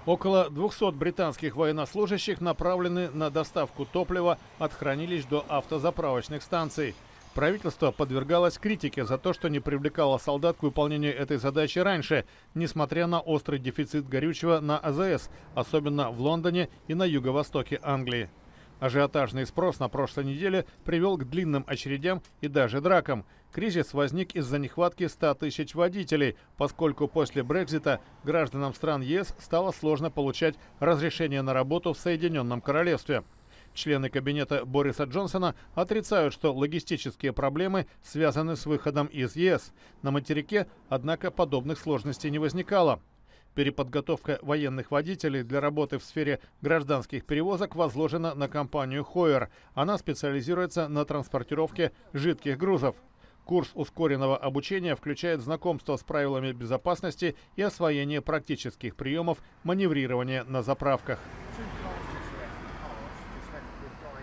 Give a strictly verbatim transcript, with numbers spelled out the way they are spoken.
Около двухсот британских военнослужащих направлены на доставку топлива от хранилищ до автозаправочных станций. Правительство подвергалось критике за то, что не привлекало солдат к выполнению этой задачи раньше, несмотря на острый дефицит горючего на А З С, особенно в Лондоне и на юго-востоке Англии. Ажиотажный спрос на прошлой неделе привел к длинным очередям и даже дракам. Кризис возник из-за нехватки ста тысяч водителей, поскольку после Брексита гражданам стран Е С стало сложно получать разрешение на работу в Соединенном Королевстве. Члены кабинета Бориса Джонсона отрицают, что логистические проблемы связаны с выходом из Е С. На материке, однако, подобных сложностей не возникало. Переподготовка военных водителей для работы в сфере гражданских перевозок возложена на компанию Хойер. Она специализируется на транспортировке жидких грузов. Курс ускоренного обучения включает знакомство с правилами безопасности и освоение практических приемов маневрирования на заправках.